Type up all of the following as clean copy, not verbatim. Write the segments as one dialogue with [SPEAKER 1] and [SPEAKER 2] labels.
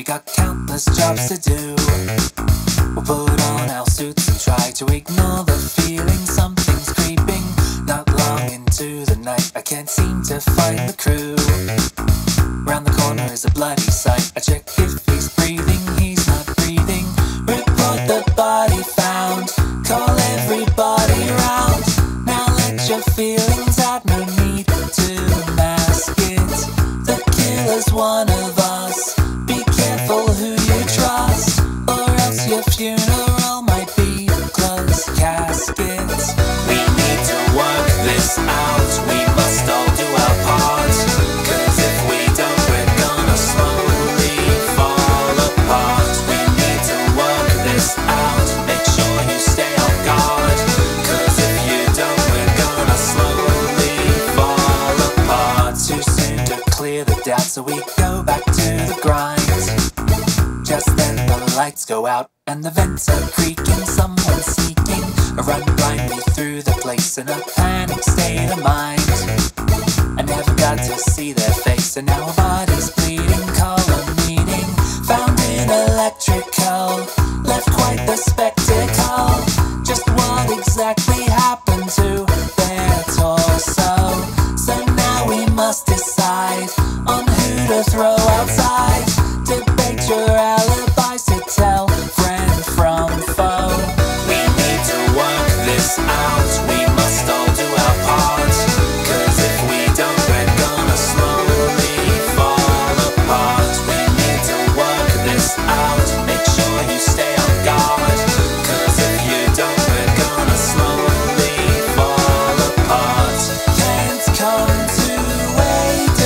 [SPEAKER 1] got countless jobs to do. We'll put on our suits and try to ignore the feeling something's creeping. Not long into the night, I can't seem to find the crew. Round the corner is a bloody sight. I check if he's breathing, he's not breathing. Report the body found, call everybody round. Now let your feelings out, no need to mask it. The killer's one of us, be careful who you trust, or else your funeral might be a closed casket. We need to work this out, we must all do our part, 'cause if we don't we're gonna slowly fall apart. We need to work this out, make sure you stay on guard, 'cause if you don't we're gonna slowly fall apart. Too soon to clear the doubt, so we go back to the grind. Just then the lights go out and the vents are creaking. Someone's sneaking, run blindly through the place in a panic state of mind. I never got to see their face, and now our body's bleeding. Call a meeting, found in electrical, left quite the spectacle. Just what exactly happened to their torso? So now we must decide on who to throw outside. Debate your alibis to tell friend from foe. We need to work this out, we must all do our part, 'cause if we don't we're gonna slowly fall apart. We need to work this out, make sure you stay on guard, 'cause if you don't we're gonna slowly fall apart. Can't come to a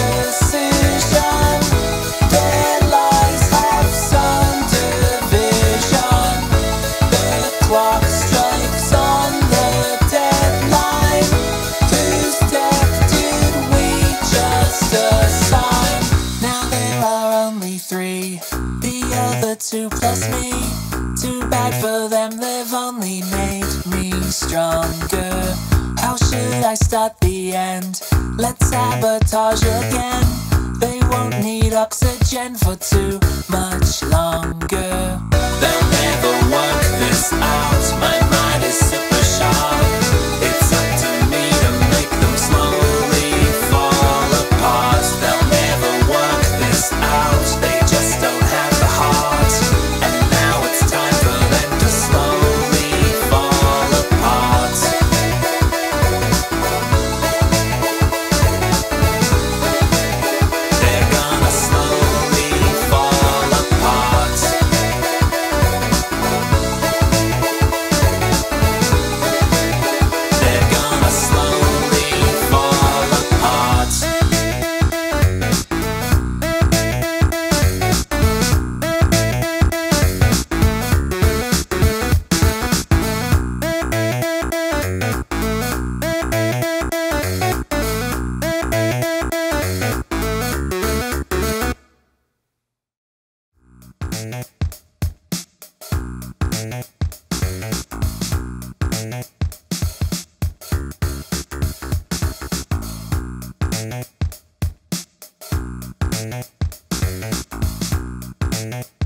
[SPEAKER 1] decision, their lies have some division. The clock strikes on the deadline. Whose death did we just assign? Now there are only three, the other two plus me. Too bad for them, they've only made me stronger. How should I start the end? Let's sabotage again. They won't need oxygen for too much longer. They'll never work this out, my mind is super sharp. It's up to me to make them slowly fall apart. They'll never work this out, they just don't have the heart. And now it's time for them to slowly fall apart. They're gonna slowly fall apart. They're gonna slowly fall apart.
[SPEAKER 2] Thank you.